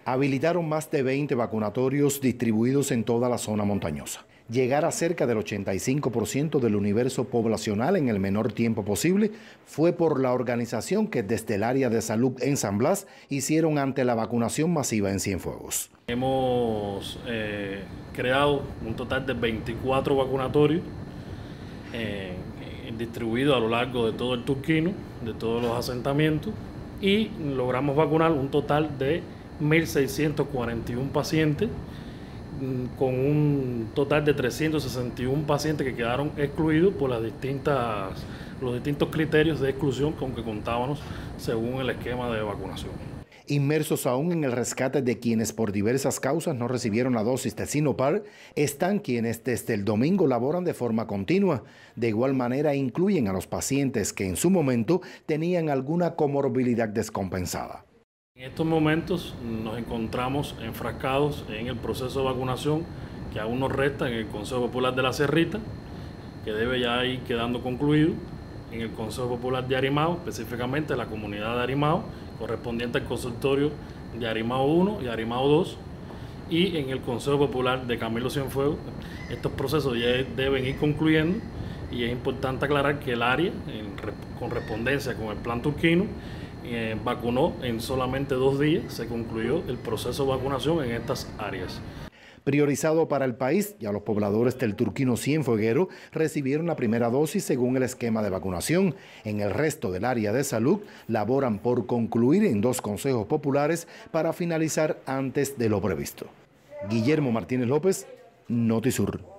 Habilitaron más de 20 vacunatorios distribuidos en toda la zona montañosa. Llegar a cerca del 85% del universo poblacional en el menor tiempo posible fue por la organización que desde el área de salud en San Blas hicieron ante la vacunación masiva en Cienfuegos. Hemos creado un total de 24 vacunatorios distribuidos a lo largo de todo el Turquino, de todos los asentamientos, y logramos vacunar un total de 1.641 pacientes, con un total de 361 pacientes que quedaron excluidos por los distintos criterios de exclusión con que contábamos según el esquema de vacunación. Inmersos aún en el rescate de quienes por diversas causas no recibieron la dosis de Sinopar, están quienes desde el domingo laboran de forma continua. De igual manera incluyen a los pacientes que en su momento tenían alguna comorbilidad descompensada. En estos momentos nos encontramos enfrascados en el proceso de vacunación que aún nos resta en el Consejo Popular de la Cerrita, que debe ya ir quedando concluido, en el Consejo Popular de Arimao, específicamente la comunidad de Arimao, correspondiente al consultorio de Arimao 1 y Arimao 2, y en el Consejo Popular de Camilo Cienfuegos. Estos procesos ya deben ir concluyendo y es importante aclarar que el área, en correspondencia con el Plan Turquino, vacunó en solamente 2 días, se concluyó el proceso de vacunación en estas áreas. Priorizado para el país, ya los pobladores del Turquino Cienfueguero recibieron la primera dosis según el esquema de vacunación. En el resto del área de salud, laboran por concluir en 2 consejos populares para finalizar antes de lo previsto. Guillermo Martínez López, Notisur.